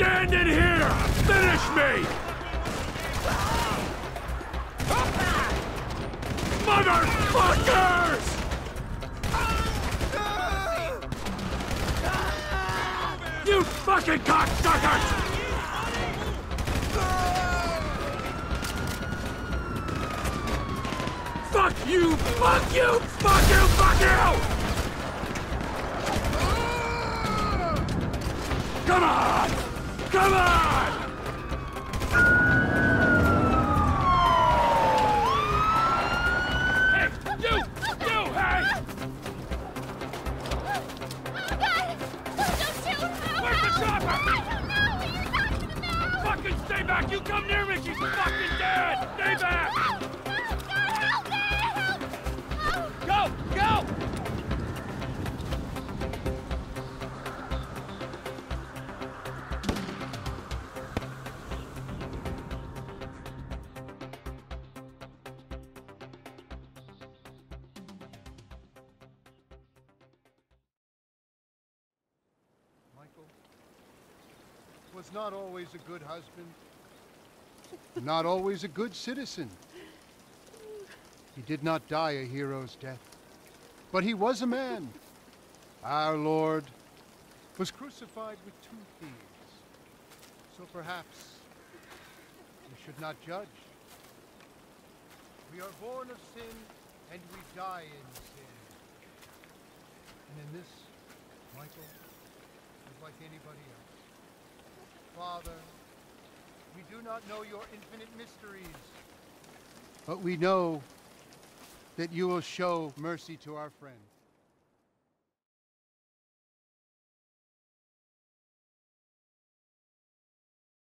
stand in here! Finish me! Motherfuckers! You fucking cocksuckers! Fuck you! Fuck you! Fuck you! Fuck you! Come on! Come on! Hey! You! You! Hey! Oh, God! Don't shoot! Oh, Where's the help! chopper? I don't know what you're talking about! Fucking stay back! You come near me! She's fucking dead! Stay back! God, help me! Help! Oh. Go! Go! Michael was not always a good husband, not always a good citizen. He did not die a hero's death, but he was a man. Our Lord was crucified with 2 thieves, so perhaps we should not judge. We are born of sin, and we die in sin. And in this, Michael is like anybody else. Father, we do not know your infinite mysteries, but we know that you will show mercy to our friend.